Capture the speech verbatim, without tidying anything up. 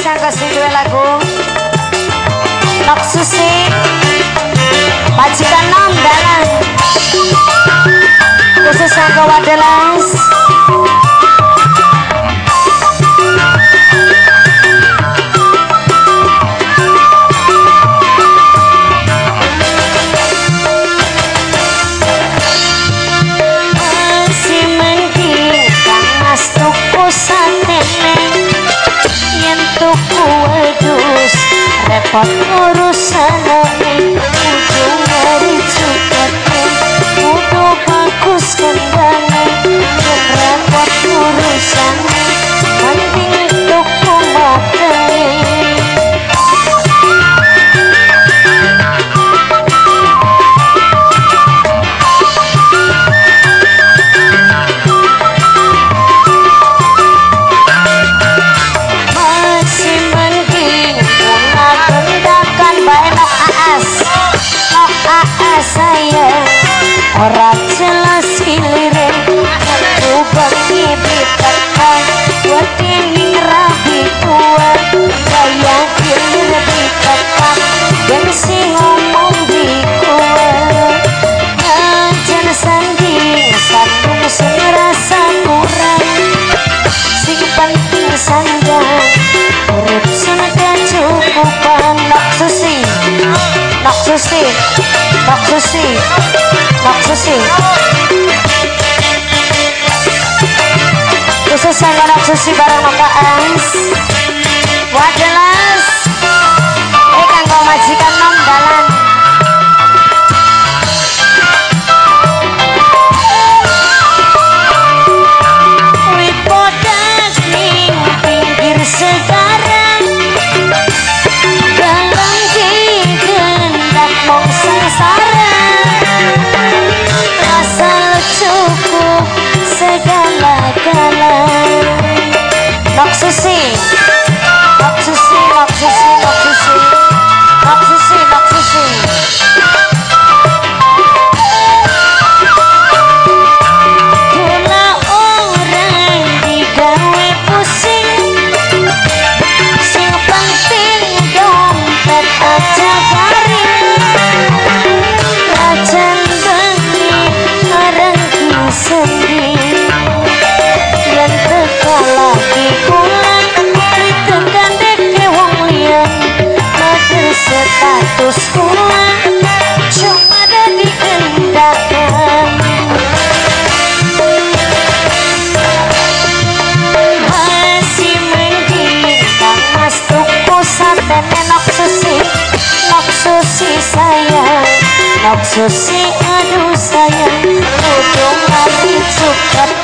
sangka sing duwe lagu Nok Susi Majikan Nom Dalan khusus sangka Wadelas masih mending kang mas tuku satene yen tuku wedus repot urusanane kudu ngeri cuketne kudu bagus kendane yen repot urusane mending tuku matene. Ora jelas silire aku bengi ditekan wedi ning rabi tua kaya kilir ditekan ben sing ngomong di kowe ajan sanding sandung sing rasa kurang sing penting sandang urip sing kecukupan. Nok Susi Nok Susi Nok Susi Nok Susi khusus saya Nok Susi bareng Pak Ans Wadelas eh kanggo majikan Nom Dalan wipodas ning pinggir sekarang dalam digendak mong sengsara cukup segala-gala. Nok Susi Nok Susi Nok Susi Nok Susi Nok Susi Nok Susi gula orang digawe pusing sing penting dompet aja garing rajan sendiri yang teka lagi pulang ditekan deke wong liyan mati status pulang cuma ada di kendakan masih mending kang mas tuku satene. Nok Susi Nok Susi sayang Nok Susi aduh sayang kudu ngerti cukup